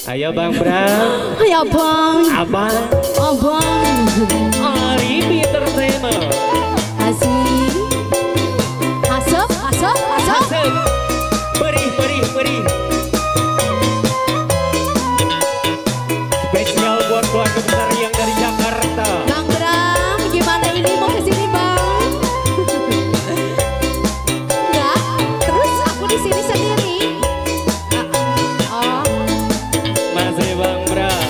Ayo Bang Bram. Ayo Bang. Abang. Abang. Alibi Entertainment. Asik. Asap, asap, asap. Asik. Perih, perih, perih. Spesial buat keluarga besar yang dari Jakarta. Bang Bram, gimana ini mau kesini Bang? Enggak, terus aku di sini sendiri. Oh. Masih Bang Bram.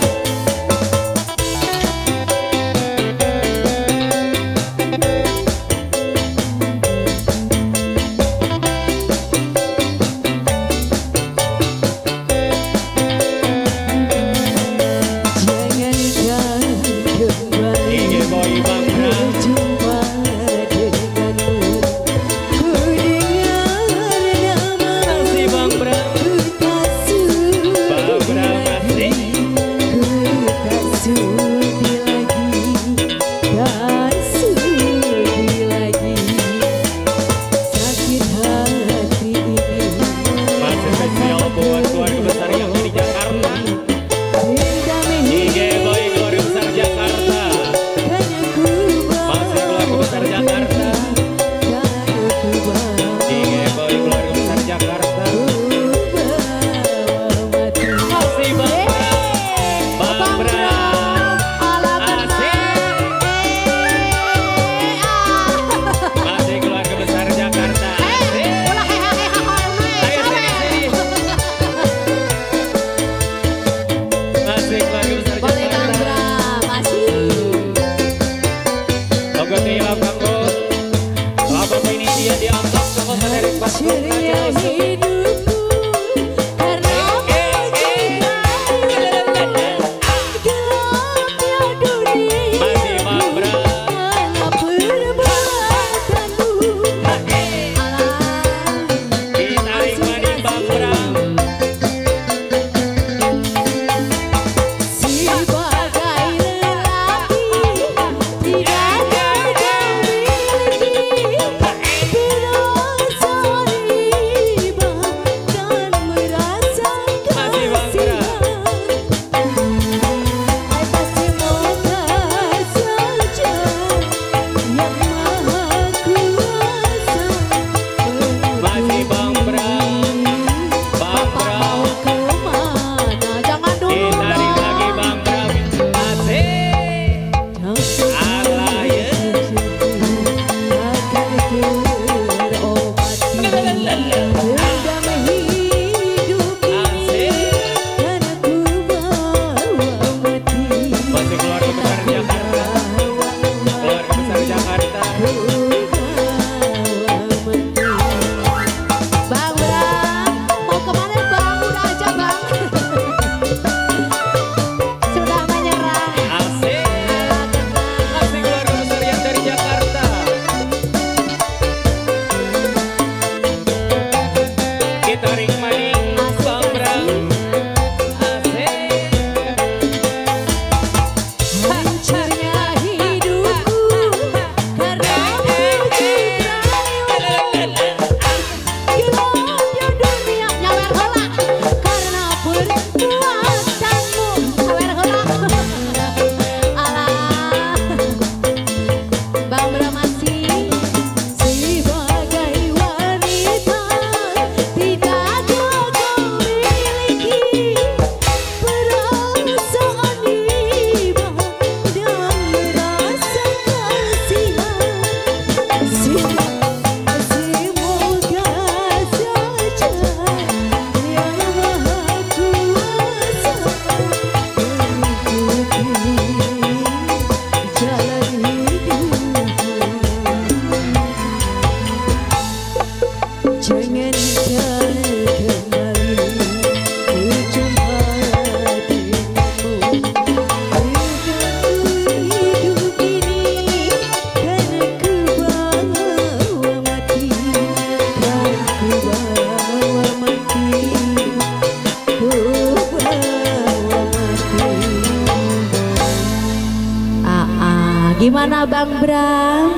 Gimana Bang Bram?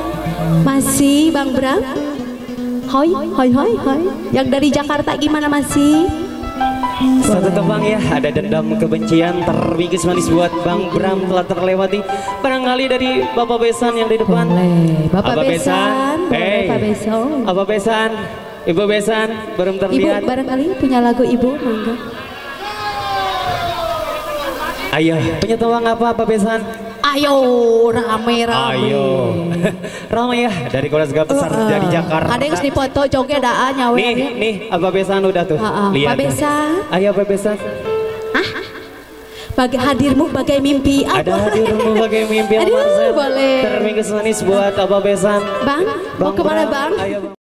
Masih Bang Bram? Hoi, hoi, hoi, hoi. Yang dari Jakarta gimana masih? Satu tebang ya, ada dendam kebencian terbingkis manis buat Bang Bram telah terlewati. Barangkali dari Bapak Besan yang di depan. Boleh. Bapak Besan, hey. Bapak Besan. Bapak Besan, Ibu Besan, belum terlihat. Ibu barangkali punya lagu Ibu, mangga. Ayo, punya tebang apa Bapak Besan? Ayo, rame-rame. Ayo, ramai ya dari keluarga besar dari Jakarta. Ada yang dipoto joget dah nyawa. Nih, Bapak Besan udah tuh. Lihat. Bapak Besan. Ayo Bapak Besan. Bagai hadirmu bagai mimpi. Ada hadirmu bagai mimpi. Aduh, boleh. Terbingkis manis buat Bapak Besan. Bang, mau kemana Bang? Ayo, Bang.